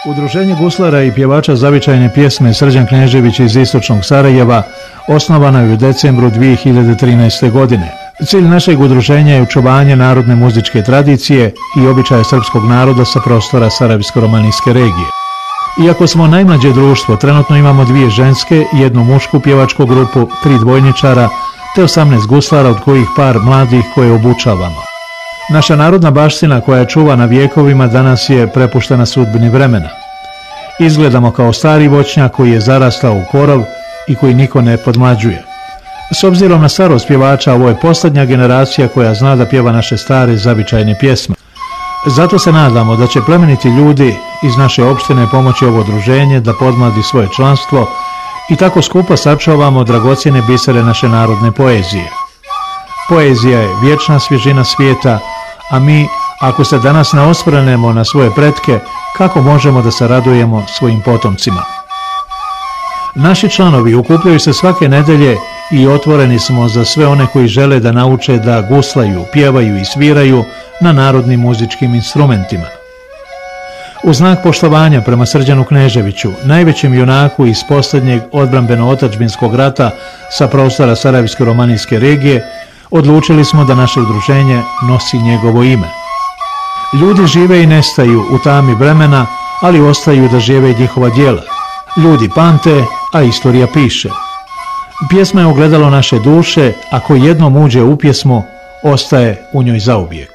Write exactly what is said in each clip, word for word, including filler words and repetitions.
Udruženje guslara i pjevača zavičajne pjesme Srđan Knežević iz istočnog Sarajeva osnovano je u decembru dvije hiljade trinaeste. godine. Cilj našeg udruženja je očuvanje narodne muzičke tradicije i običaja srpskog naroda sa prostora Sarajevsko-romanijske regije. Iako smo najmlađe društvo, trenutno imamo dvije ženske, jednu mušku pjevačku grupu, tri dvojničara, te osamnaest guslara, od kojih par mladih koje obučavamo. Naša narodna baština koja je čuvana vjekovima danas je prepuštena sudbini vremena. Izgledamo kao stari voćnjak koji je zarastao u korov i koji niko ne podmlađuje. S obzirom na starost pjevača, ovo je posljednja generacija koja zna da pjeva naše stare zavičajne pjesme. Zato se nadamo da će plemeniti ljudi iz naše opštine pomoći ovo udruženje da podmladi svoje članstvo i tako skupo sačuvamo dragocjene bisere naše narodne poezije. Poezija je vječna svježina svijeta, a mi, ako se danas ne osvrnemo na svoje pretke, kako možemo da se radujemo svojim potomcima? Naši članovi okupljaju se svake nedelje i otvoreni smo za sve one koji žele da nauče da guslaju, pjevaju i sviraju na narodnim muzičkim instrumentima. U znak poštovanja prema Srđanu Kneževiću, najvećem junaku iz posljednjeg odbrambeno-otačbinskog rata sa prostora Sarajevsko-romanijske regije, odlučili smo da naše udruženje nosi njegovo ime. Ljudi žive i nestaju u tami vremena, ali ostaju da žive njihova djela. Ljudi pamte, a istorija piše. Pjesma je ogledalo naše duše, ako jednom uđe u pjesmu, ostaje u njoj zauvijek.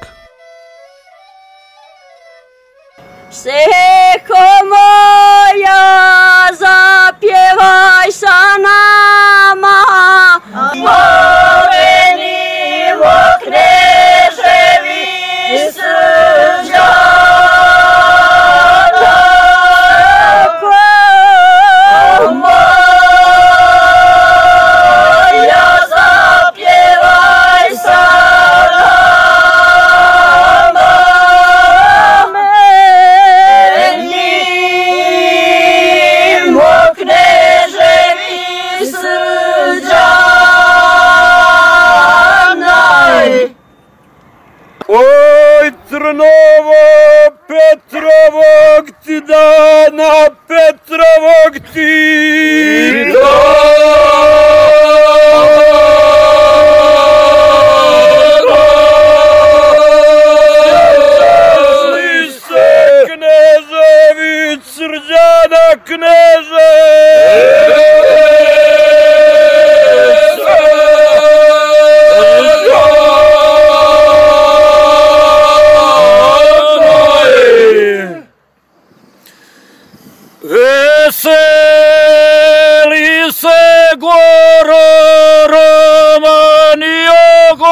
Seko moja, zapjevaj sa nama, Slovenimo Kneževi Srđana. Seko moja, zapjevaj sa nama, menimo Kneževi Srđana. Oj, Trnovo, Petrovog ti dana, Petrovog ti dana. Sli se Knežević Srđana Kneže. Veseli se Goro Romaniogo,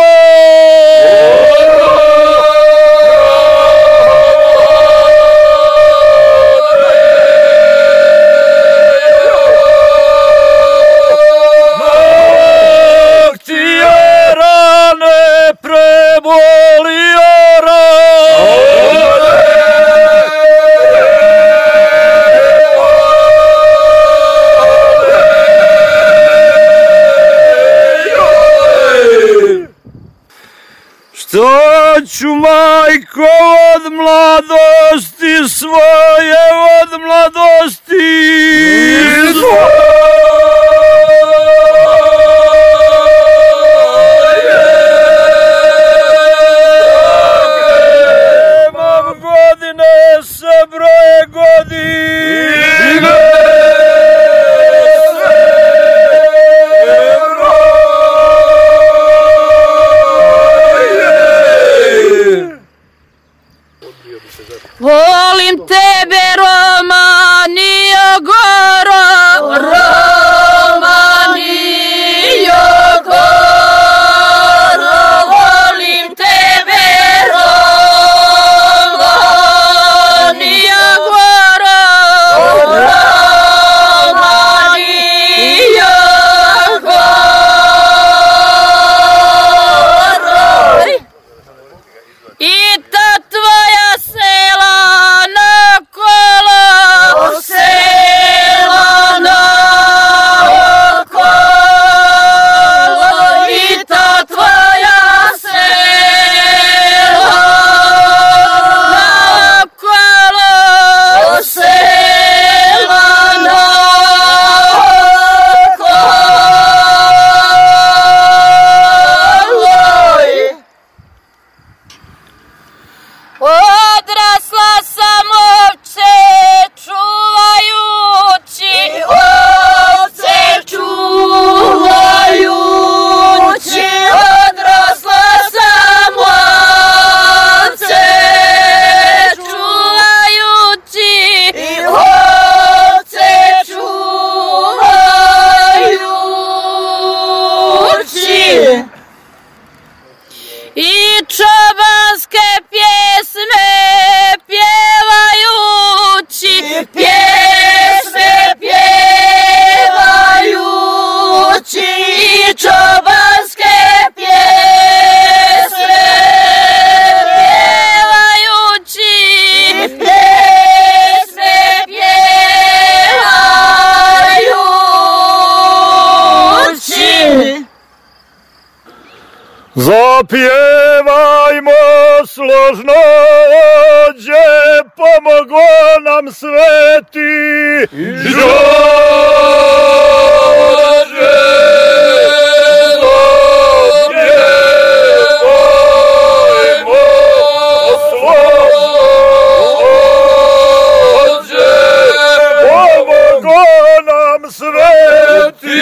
mak ti je rane prebolio što ću, majko, od mladosti svoje, od mladosti svoje. Imam godine sa broje godine. Volim tebe, Romanio Goro, Romanio. Božno ođe, pomogo nam sveti Đorđe, dobje pojmo slođe, pomogo nam sveti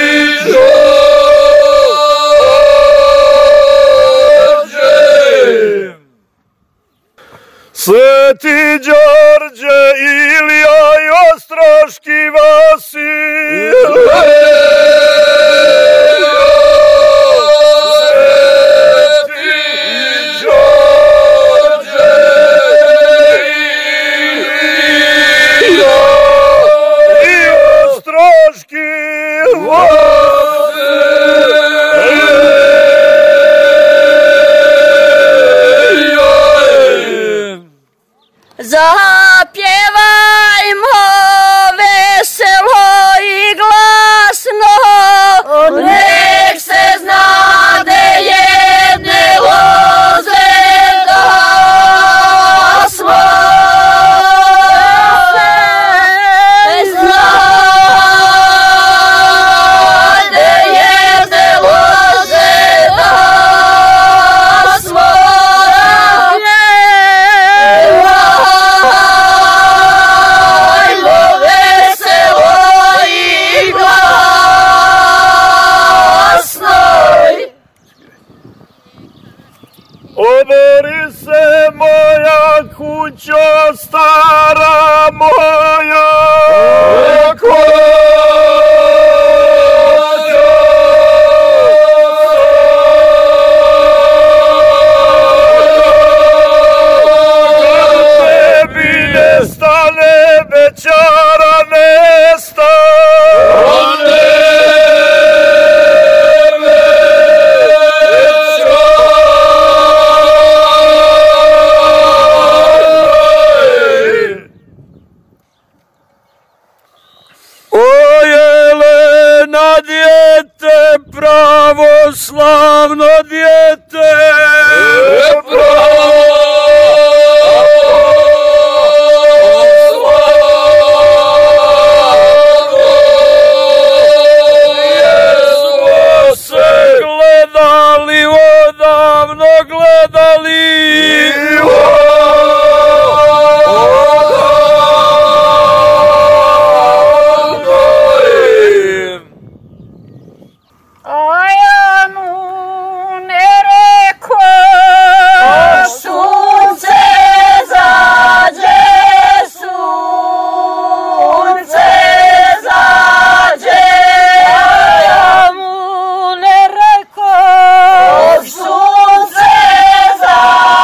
Sveti Đorđe, Ilija i Ostroški Vasil, Sveti Đorđe, Ilija i Ostroški Vasil. Zapjevajmo veselo i glasno, nek se znade jedne loze da svoje znade jedne loze da svoje. Obori se moja kućo, stara moja kućo, kad tebi nestane bećara nestane. Pravoslavno dijete, pravoslavno, jesmo se gledali odavno, gledali Sunce zađe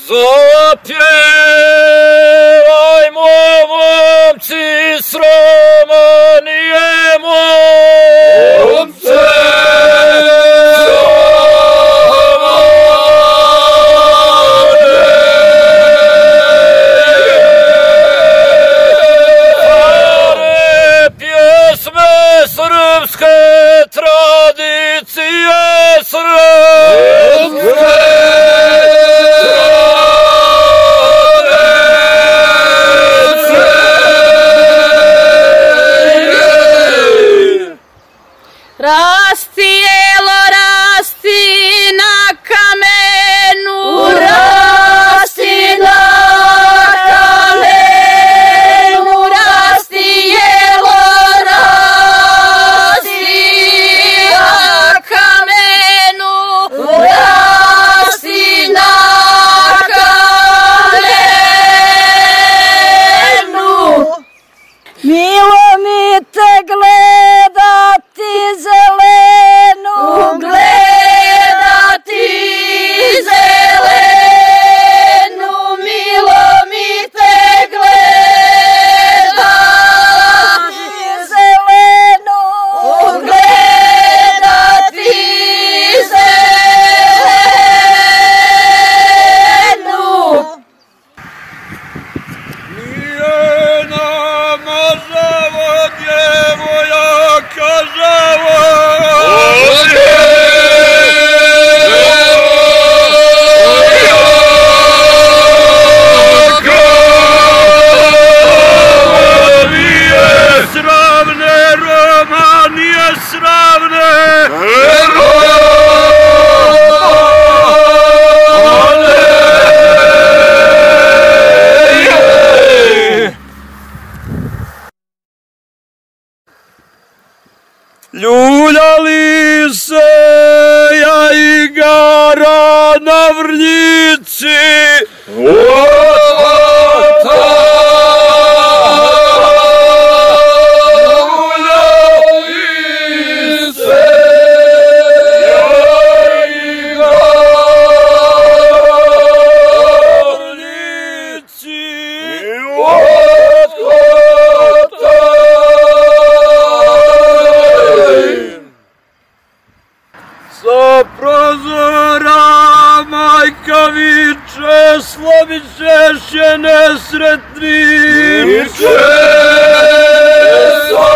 Zapjevajmo, momci, srama nije momce. Stare pjesme srpske, tradicije srpske. Rasti, jelo, rasti na kamenu, rasti na kamenu, rasti, jelo, rasti na kamenu, rasti na kamenu. Milo mi te gledati zelenu, gledati zelenu, milo mi te gledati zelenu, gledati zelenu. Nije nama žavo djevojaka žavo. Nije sravne, Roma nije sravne. Ljuljali se ja igara na vrnjici. Ljuljali se ja sa prozora majka viče, slomit ćeš je nesretnim. Sa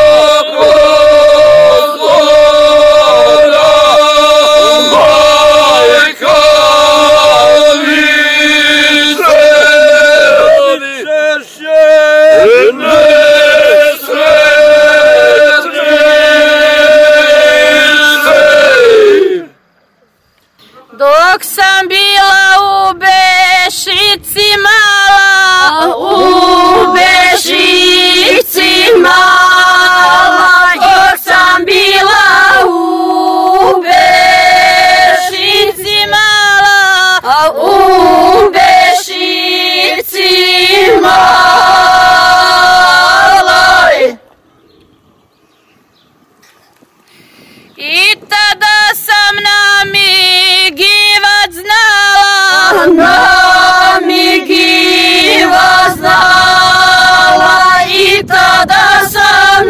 prozora majka viče, slomit ćeš je nesretnim. Dok sam bila u Bešici mala, u Bešici mala, dok sam bila u Bešici mala, u Bešici maloj. I tada sam namigivat znala, namigivat znala, i tada sam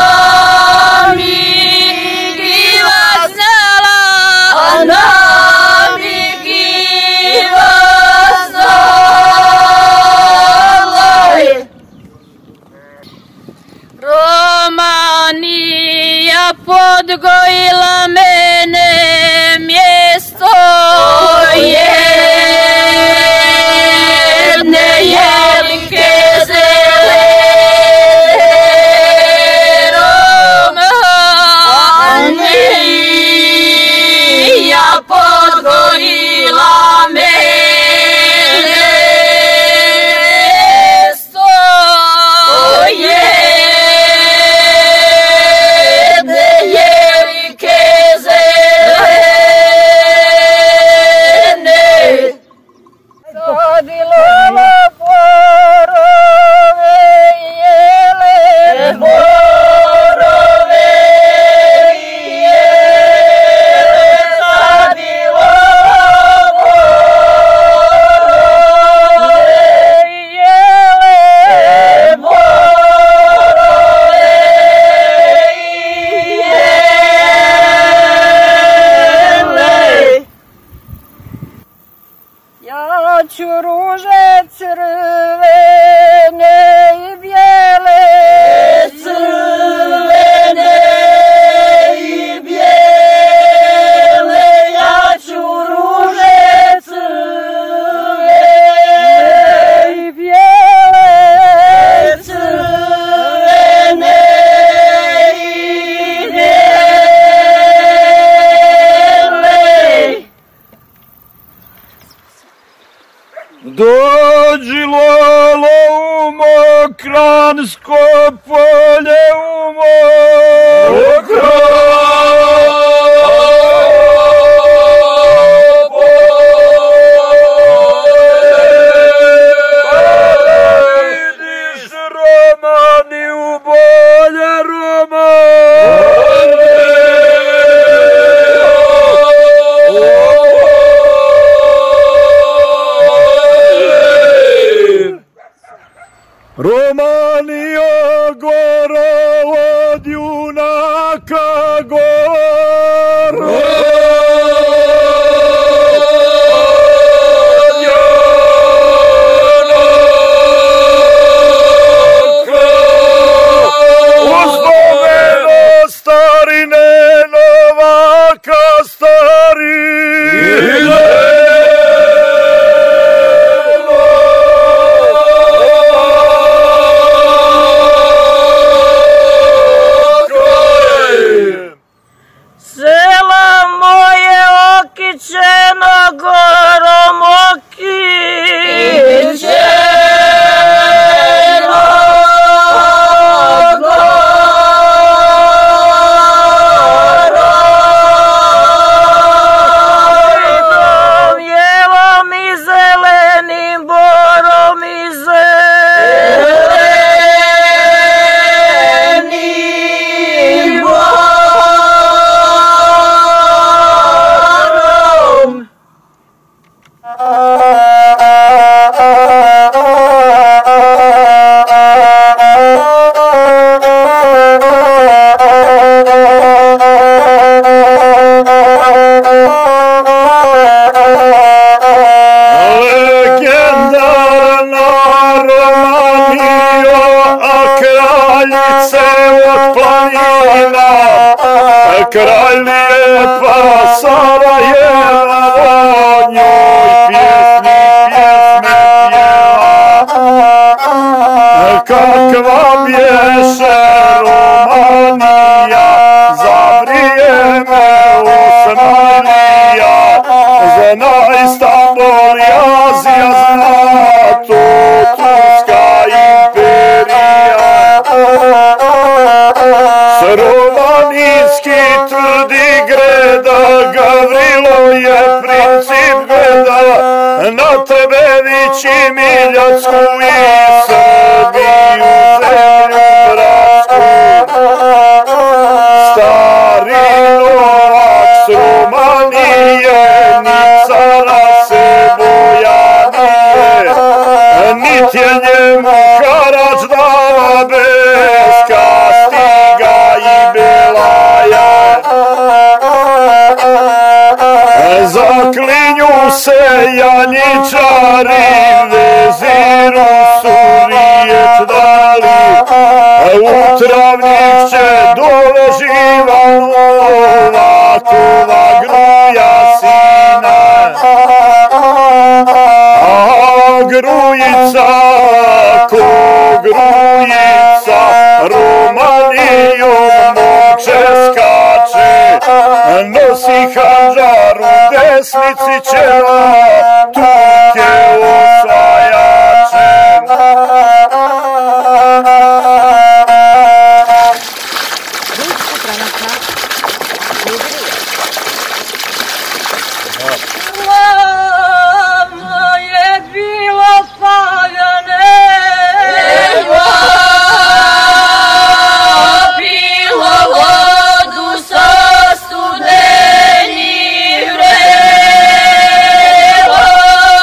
namigivat znala, namigivat znala. Romanija podgojila mene, mjesto jedne jelike zelene. Romanija podgojila mene, mjesto jedne jelike zelene. Ja ću ruže crvene i bijele, crvene i bijele, ja ću ruže crvene i bijele, crvene i bijele. Dođi Lolo u Mokransko polje, u Mokransko polje. Vidiš Romani u bolje, Romani. Romanio goro od junaka goro. Uspomeno starine novaka stari. Okićeno gorom Okićeno gorom, jelom i zelenim borom i zelenim borom. Legendarna Romanio, a kraljice od planina, kralj lijepa Sarajeva, o njoj pjesmi, pjesme pjeva. Kakva bješe Romanija, za vrijeme Osmanlija, zna Istanbul, Azija zna to, Turska imperija. Romanijski tvrdi greda, Gavrilo je princip gleda, na tebe vići Miljansku i Srbiju zemlju bratsku. Stari novak s Romanije, ni cara se bojanije, nit je njemu harač dava bez kastiga i belaja. Zaklinju se janjičari, veziru su riječ dali, u travnik će dole živa Novakova gruja sina. A grujica, ko grujica, Romanijom momče skače, nosi handžar u desnici čela, Turke osvajače. Slavno je bilo paljane, bilo vodu sa studenim vrevom.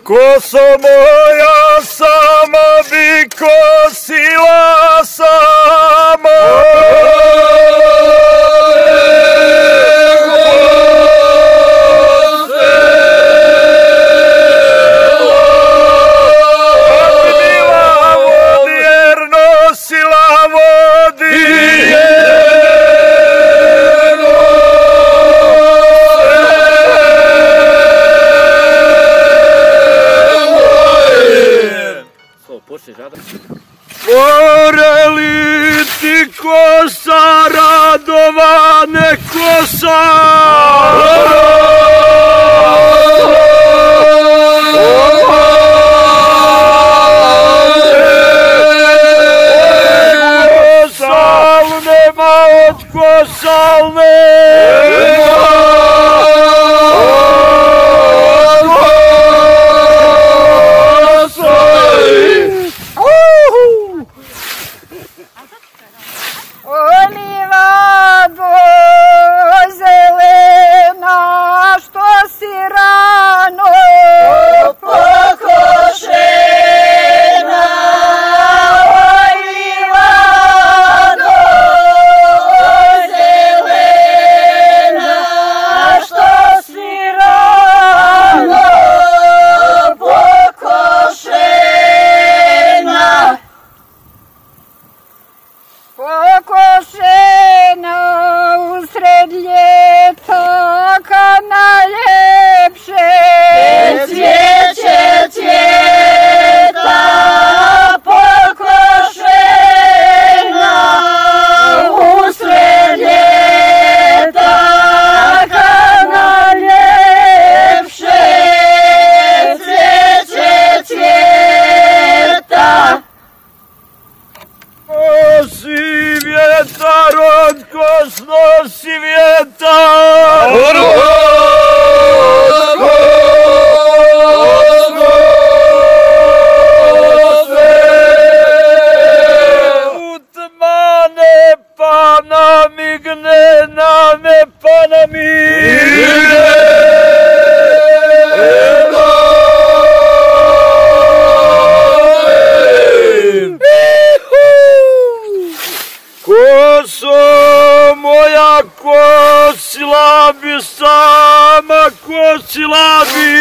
Koso moja sama bi kosila sama. Oreli ti kosa, Radovane kosa. Kosalnema od kosalne. Snosi vjetar, utmane pa namigne, name pa namigne. Koso moja kosila bi sama, kosila bi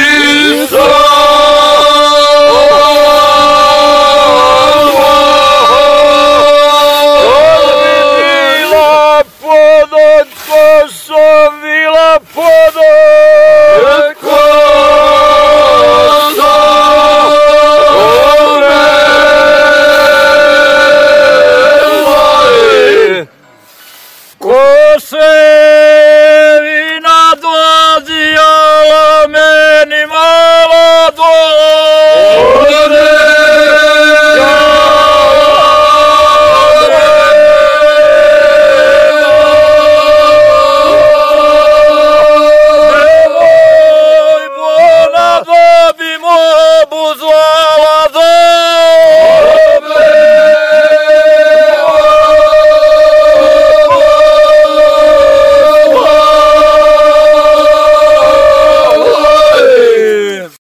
sama. Odvidila pod